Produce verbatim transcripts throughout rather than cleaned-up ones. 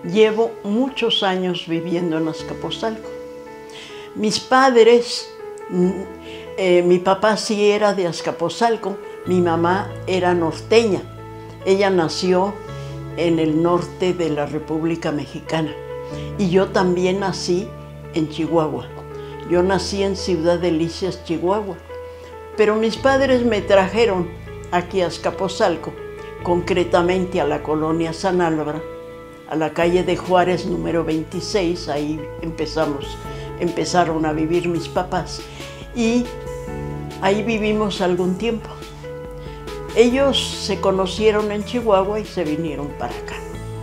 Llevo muchos años viviendo en Azcapotzalco. Mis padres, eh, mi papá sí era de Azcapotzalco, mi mamá era norteña. Ella nació en el norte de la República Mexicana y yo también nací en Chihuahua. Yo nací en Ciudad Delicias, Chihuahua, pero mis padres me trajeron aquí a Azcapotzalco, concretamente a la colonia San Álvaro, a la calle de Juárez número veintiséis, ahí empezamos, empezaron a vivir mis papás y ahí vivimos algún tiempo. Ellos se conocieron en Chihuahua y se vinieron para acá.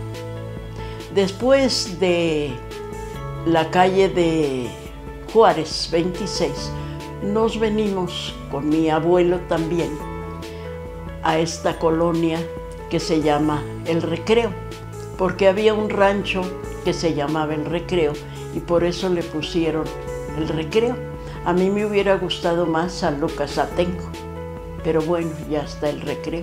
Después de la calle de Juárez veintiséis, nos venimos con mi abuelo también a esta colonia que se llama El Recreo, porque había un rancho que se llamaba El Recreo y por eso le pusieron El Recreo. A mí me hubiera gustado más San Lucas Atenco, pero bueno, ya está El Recreo.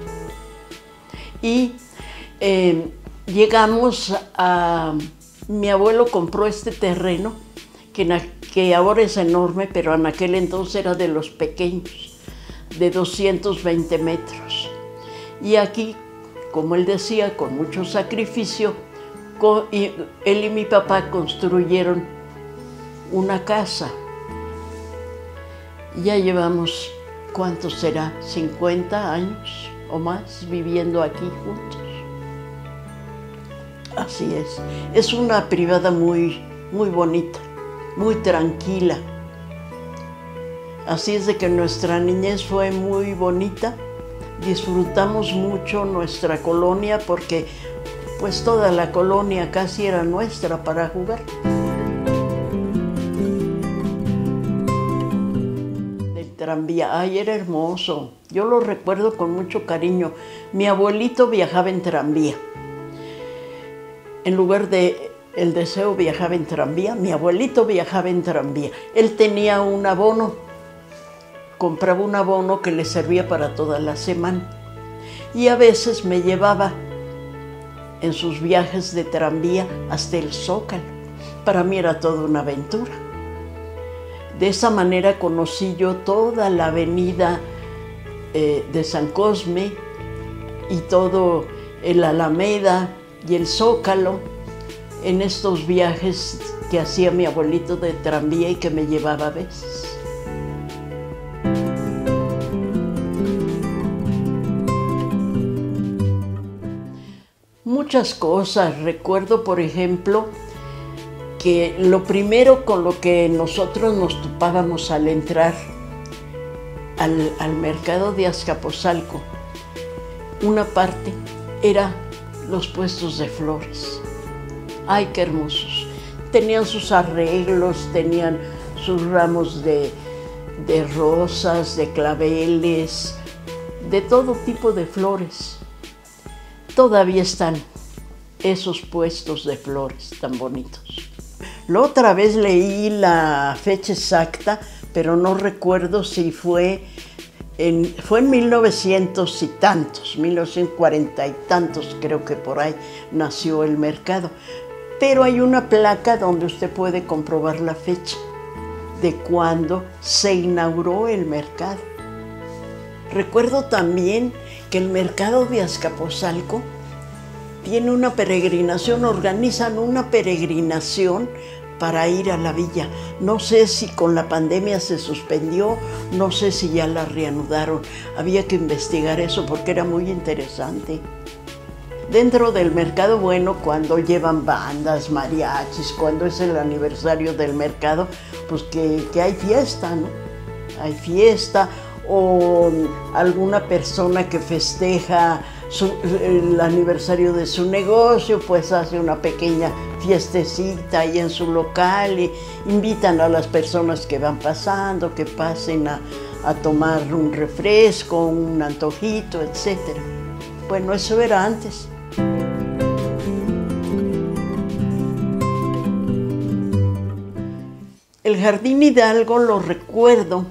Y eh, llegamos a... Mi abuelo compró este terreno, que, na, que ahora es enorme, pero en aquel entonces era de los pequeños, de doscientos veinte metros. Y aquí, como él decía, con mucho sacrificio, con, y él y mi papá construyeron una casa. Ya llevamos, ¿cuánto será? cincuenta años o más viviendo aquí juntos. Así es. Es una privada muy, muy bonita, muy tranquila. Así es de que nuestra niñez fue muy bonita. Disfrutamos mucho nuestra colonia porque pues toda la colonia casi era nuestra para jugar. El tranvía, ay, era hermoso. Yo lo recuerdo con mucho cariño. Mi abuelito viajaba en tranvía. En lugar de El Deseo viajaba en tranvía, mi abuelito viajaba en tranvía. Él tenía un abono, compraba un abono que le servía para toda la semana. Y a veces me llevaba en sus viajes de tranvía hasta el Zócalo. Para mí era toda una aventura. De esa manera conocí yo toda la avenida eh, de San Cosme y todo el Alameda y el Zócalo en estos viajes que hacía mi abuelito de tranvía y que me llevaba a veces. Muchas cosas. Recuerdo, por ejemplo, que lo primero con lo que nosotros nos topábamos al entrar al, al mercado de Azcapotzalco, una parte era los puestos de flores. ¡Ay, qué hermosos! Tenían sus arreglos, tenían sus ramos de, de rosas, de claveles, de todo tipo de flores. Todavía están esos puestos de flores tan bonitos. La otra vez leí la fecha exacta, pero no recuerdo si fue En, fue en mil novecientos y tantos, mil novecientos cuarenta y tantos, creo que por ahí nació el mercado. Pero hay una placa donde usted puede comprobar la fecha de cuando se inauguró el mercado. Recuerdo también que el mercado de Azcapotzalco tiene una peregrinación, organizan una peregrinación para ir a la villa. No sé si con la pandemia se suspendió, no sé si ya la reanudaron. Había que investigar eso porque era muy interesante. Dentro del mercado, bueno, cuando llevan bandas, mariachis, cuando es el aniversario del mercado, pues que, que hay fiesta, ¿no? Hay fiesta o alguna persona que festeja Su, el aniversario de su negocio, pues hace una pequeña fiestecita ahí en su local y invitan a las personas que van pasando, que pasen a, a tomar un refresco, un antojito, etcétera. Bueno, eso era antes. El Jardín Hidalgo lo recuerdo.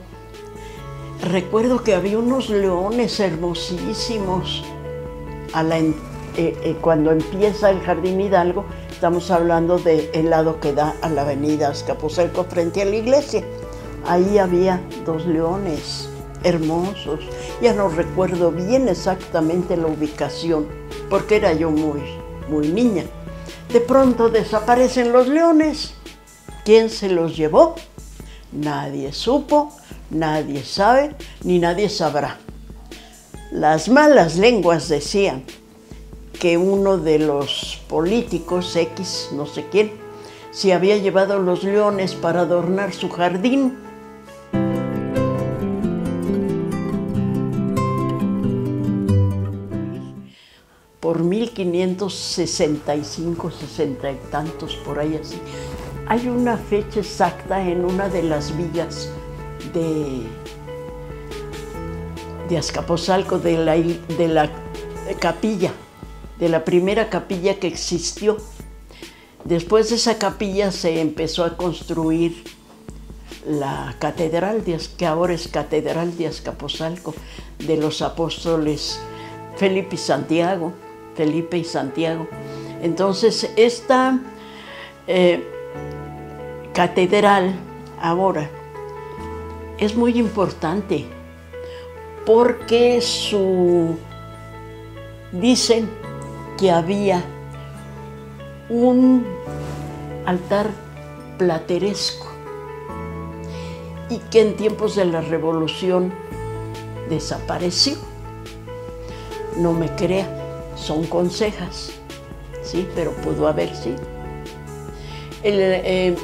Recuerdo que había unos leones hermosísimos a la, eh, eh, cuando empieza el Jardín Hidalgo, estamos hablando del lado que da a la avenida Azcapotzalco frente a la iglesia. Ahí había dos leones hermosos. Ya no recuerdo bien exactamente la ubicación, porque era yo muy, muy niña. De pronto desaparecen los leones. ¿Quién se los llevó? Nadie supo, nadie sabe, ni nadie sabrá. Las malas lenguas decían que uno de los políticos, X, no sé quién, se había llevado los leones para adornar su jardín. Por mil quinientos sesenta y cinco, sesenta y tantos, por ahí así. Hay una fecha exacta en una de las villas de, de Azcapotzalco, de la, de la capilla, de la primera capilla que existió. Después de esa capilla se empezó a construir la catedral, de, que ahora es Catedral de Azcapotzalco, de los apóstoles Felipe y Santiago. Felipe y Santiago. Entonces, esta eh, catedral ahora es muy importante porque su, dicen que había un altar plateresco y que en tiempos de la Revolución desapareció. No me crea. Son consejas, sí, pero pudo haber sido. El, eh,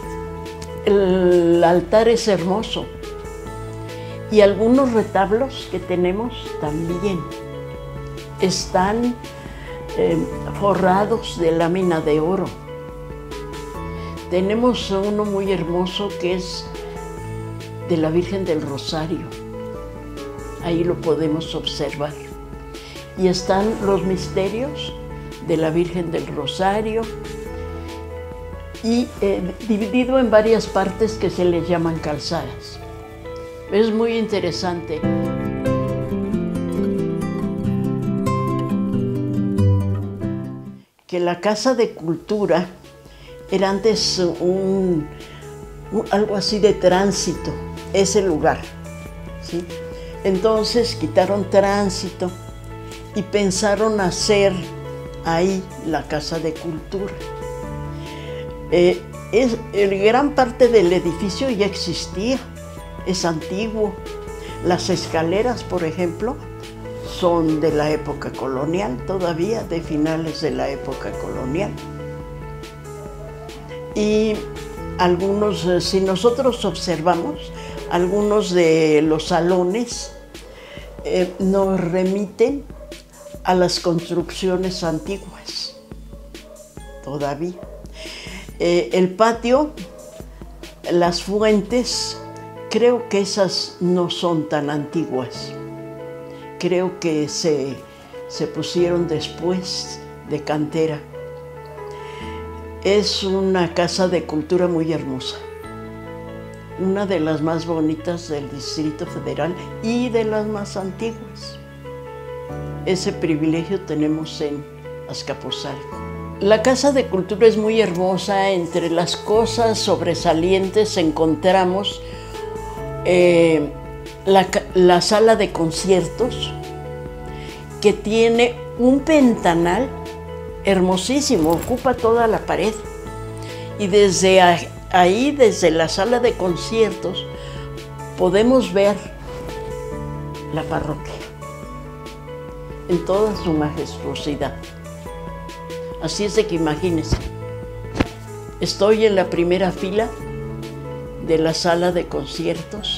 el altar es hermoso y algunos retablos que tenemos también están eh, forrados de lámina de oro. Tenemos uno muy hermoso que es de la Virgen del Rosario. Ahí lo podemos observar. Y están los misterios de la Virgen del Rosario y eh, dividido en varias partes que se les llaman calzadas. Es muy interesante. Que la Casa de Cultura era antes un, un, algo así de tránsito, ese lugar, ¿sí? Entonces quitaron tránsito y pensaron hacer ahí la Casa de Cultura. Eh, es, el, gran parte del edificio ya existía, es antiguo. Las escaleras, por ejemplo, son de la época colonial, todavía de finales de la época colonial. Y algunos, si nosotros observamos, algunos de los salones eh, nos remiten a las construcciones antiguas, todavía. Eh, el patio, las fuentes, creo que esas no son tan antiguas. Creo que se, se pusieron después de cantera. Es una casa de cultura muy hermosa, una de las más bonitas del Distrito Federal y de las más antiguas. Ese privilegio tenemos en Azcapotzalco. La Casa de Cultura es muy hermosa. Entre las cosas sobresalientes encontramos eh, la, la sala de conciertos, que tiene un ventanal hermosísimo, ocupa toda la pared. Y desde ahí, desde la sala de conciertos, podemos ver la parroquia en toda su majestuosidad. Así es de que imagínense, estoy en la primera fila de la sala de conciertos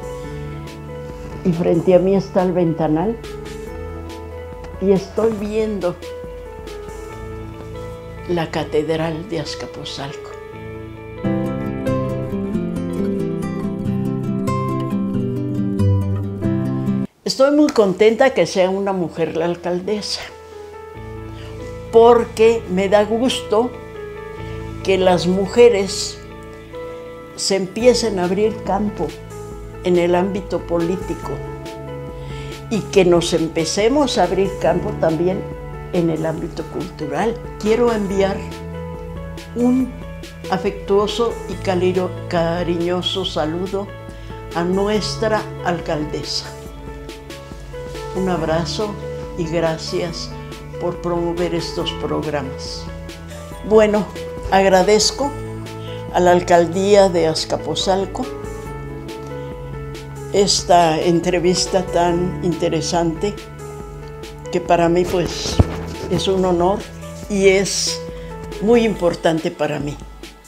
y frente a mí está el ventanal y estoy viendo la Catedral de Azcapotzalco. Estoy muy contenta que sea una mujer la alcaldesa, porque me da gusto que las mujeres se empiecen a abrir campo en el ámbito político y que nos empecemos a abrir campo también en el ámbito cultural. Quiero enviar un afectuoso y caliro, cariñoso saludo a nuestra alcaldesa. Un abrazo y gracias por promover estos programas. Bueno, agradezco a la alcaldía de Azcapotzalco esta entrevista tan interesante que para mí pues es un honor y es muy importante para mí.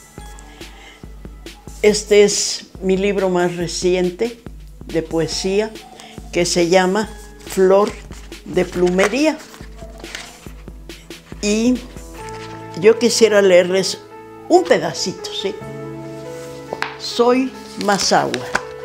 Este es mi libro más reciente de poesía que se llama Flor de Plumería. Y yo quisiera leerles un pedacito, ¿sí? Soy Mazahua.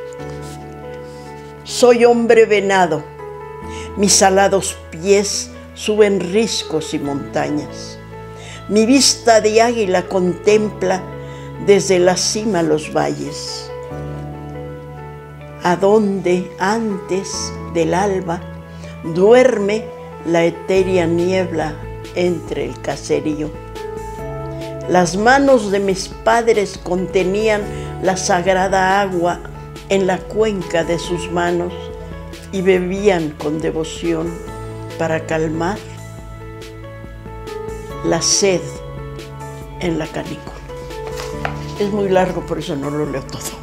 Soy hombre venado. Mis alados pies suben riscos y montañas. Mi vista de águila contempla desde la cima los valles. A donde antes del alba duerme la etérea niebla entre el caserío. Las manos de mis padres contenían la sagrada agua en la cuenca de sus manos y bebían con devoción para calmar la sed en la canícula. Es muy largo, por eso no lo leo todo.